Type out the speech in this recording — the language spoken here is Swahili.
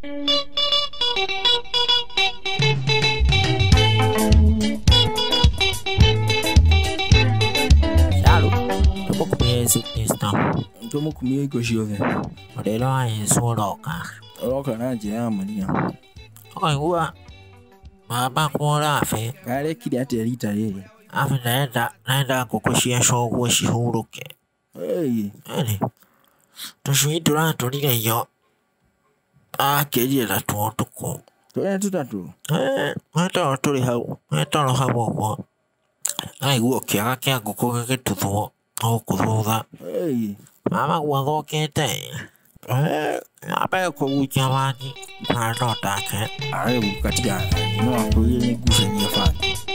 Salut, dopo come si sta? Dopo come così ove. Modello è solo ca. Allora na je amaliya. Oi wa. Baba ko rafe. Kare ki da ta rita re. Afi naenda kukushia show kwa shihuruke. Hey, Tushuitura tulile yo. Keje la tuotuko. to tutatu. Hata tuli hau. Hata lo hau kwa. Ai guo kia kia kuko ke tuzo. O kuzoza. Hey, Mama guo ke te. Ape ko uchawani. Ano take. are katika no ko ni gusha ni fa.